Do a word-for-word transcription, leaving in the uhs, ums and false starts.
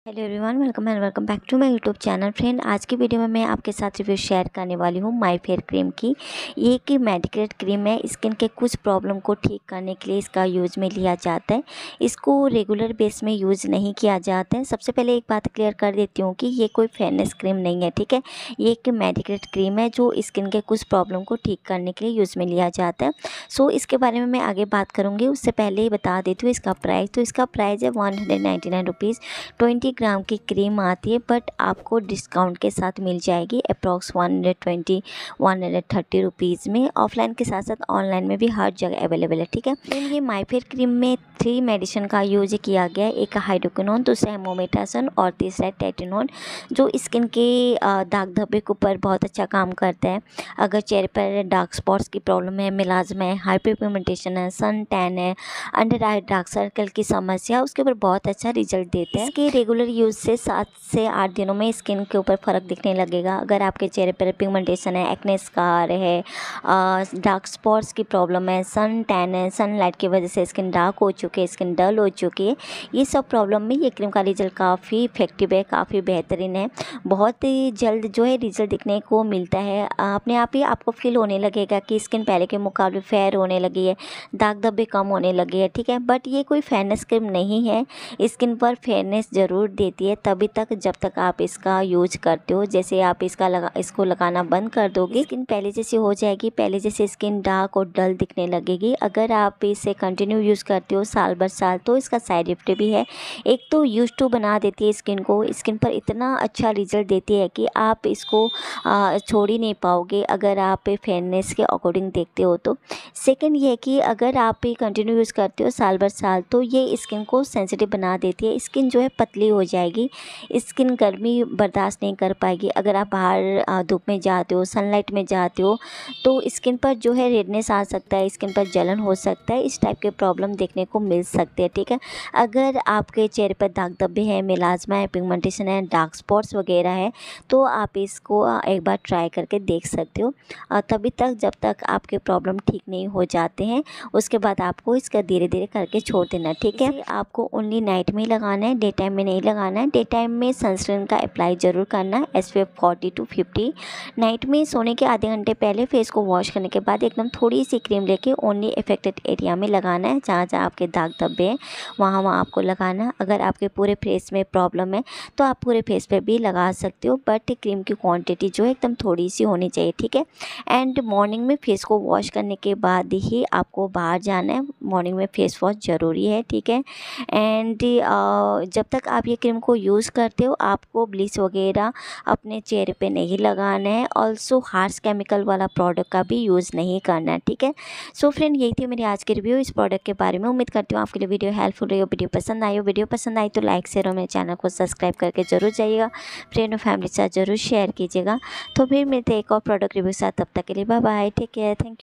Hello everyone, welcome and welcome back to my YouTube channel. Friend, आज की video में मैं आपके साथ रिव्यू शेयर करने वाली हूँ माई फेयर क्रीम की। ये एक मेडिकेट क्रीम है। स्किन के कुछ प्रॉब्लम को ठीक करने के लिए इसका यूज़ में लिया जाता है। इसको रेगुलर बेस में यूज़ नहीं किया जाता है। सबसे पहले एक बात क्लियर कर देती हूँ कि ये कोई फेयरनेस क्रीम नहीं है, ठीक है। ये एक मेडिकेट क्रीम है जो स्किन के कुछ प्रॉब्लम को ठीक करने के लिए यूज़ में लिया जाता है। सो इसके बारे में मैं आगे बात करूँगी, उससे पहले ही बता देती हूँ इसका प्राइस। तो इसका प्राइस है one hundred ninety nine rupees. Twenty gram की क्रीम आती है, बट आपको डिस्काउंट के साथ मिल जाएगी approx one hundred twenty one hundred thirty rupees में। ऑफलाइन के साथ साथ ऑनलाइन में भी हर जगह अवेलेबल है, ठीक है। लेकिन ये माई फेयर क्रीम में थ्री मेडिसिन का यूज किया गया है। एक हाइड्रोक्विनोन, दूसरा है मोमेटासन और तीसरा है टेटिनोन, जो स्किन के दाग धब्बे के ऊपर बहुत अच्छा काम करता है। अगर चेहरे पर डार्क स्पॉट्स की प्रॉब्लम है, मिलाजमा है, हाइपरपिगमेंटेशन है, सन टैन है, अंडर आई डार्क सर्कल की समस्या, उसके ऊपर बहुत अच्छा रिजल्ट देता है। इसके रेगुलर यूज से सात से आठ दिनों में स्किन के ऊपर फ़र्क दिखने लगेगा। अगर आपके चेहरे पर पिगमेंटेशन है, एक्ने स्कार है, डार्क स्पॉट्स की प्रॉब्लम है, सन टैन है, सनलाइट की वजह से स्किन डार्क हो चुकी है, स्किन डल हो चुकी है, ये सब प्रॉब्लम में ये क्रीम का रिजल्ट काफ़ी इफेक्टिव है, काफ़ी बेहतरीन है। बहुत ही जल्द जो है रिजल्ट दिखने को मिलता है। अपने आप ही आपको फील होने लगेगा कि स्किन पहले के मुकाबले फेयर होने लगी है, दाग धब्बे कम होने लगे हैं, ठीक है। बट ये कोई फेयरनेस क्रीम नहीं है। स्किन पर फेयरनेस ज़रूर देती है तभी तक जब तक आप इसका यूज करते हो। जैसे आप इसका लगा इसको लगाना बंद कर दोगे, स्किन पहले जैसी हो जाएगी, पहले जैसे स्किन डार्क और डल दिखने लगेगी। अगर आप इसे कंटिन्यू यूज़ करते हो साल भर साल, तो इसका साइड इफेक्ट भी है। एक तो यूज टू बना देती है स्किन को, स्किन पर इतना अच्छा रिजल्ट देती है कि आप इसको आ, छोड़ ही नहीं पाओगे अगर आप फेयरनेस के अकॉर्डिंग देखते हो तो। सेकेंड ये है कि अगर आप ये कंटिन्यू यूज़ करते हो साल भर साल, तो ये स्किन को सेंसिटिव बना देती है। स्किन जो है पतली हो जाएगी, स्किन गर्मी बर्दाश्त नहीं कर पाएगी। अगर आप बाहर धूप में जाते हो, सनलाइट में जाते हो, तो स्किन पर जो है रेडनेस आ सकता है, स्किन पर जलन हो सकता है, इस टाइप के प्रॉब्लम देखने को मिल सकते हैं, ठीक है। अगर आपके चेहरे पर दाग धब्बे हैं, मिलाजमा है, पिगमेंटेशन है, डार्क स्पॉट्स वगैरह है, तो आप इसको एक बार ट्राई करके देख सकते हो। तभी तक जब तक आपके प्रॉब्लम ठीक नहीं हो जाते हैं, उसके बाद आपको इसका धीरे धीरे करके छोड़ देना, ठीक है। आपको ओनली नाइट में ही लगाना है, डे टाइम में नहीं लगाना है। डे टाइम में सनस्क्रीन का अप्लाई ज़रूर करना है, S P F forty to fifty. Night में सोने के आधे घंटे पहले फेस को वॉश करने के बाद एकदम थोड़ी सी क्रीम लेके ओनली इफेक्टेड एरिया में लगाना है, जहाँ जहाँ आपके दाग धब्बे हैं वहाँ वहाँ आपको लगाना है। अगर आपके पूरे फेस में प्रॉब्लम है तो आप पूरे फेस पे भी लगा सकते हो, बट क्रीम की क्वांटिटी जो है एकदम थोड़ी सी होनी चाहिए, ठीक है। एंड मॉर्निंग में फेस को वॉश करने के बाद ही आपको बाहर जाना है। मॉर्निंग में फेस वॉश ज़रूरी है, ठीक है। एंड जब तक आप ये क्रीम को यूज़ करते हो, आपको ब्लीच वगैरह अपने चेहरे पे नहीं लगाना है। ऑल्सो हार्श केमिकल वाला प्रोडक्ट का भी यूज़ नहीं करना है, ठीक है। सो फ्रेंड, यही थी मेरी आज की रिव्यू इस प्रोडक्ट के बारे में। उम्मीद करती हूँ आपके लिए वीडियो हेल्पफुल रही हो, वीडियो पसंद आई हो। वीडियो पसंद आई तो लाइक शेयर और मेरे चैनल को सब्सक्राइब करके जरूर जाइएगा। फ्रेंड और फैमिली के साथ जरूर शेयर कीजिएगा। तो फिर मिलते हैं एक और प्रोडक्ट रिव्यू के साथ, तब तक के लिए bye bye, take care, thank you.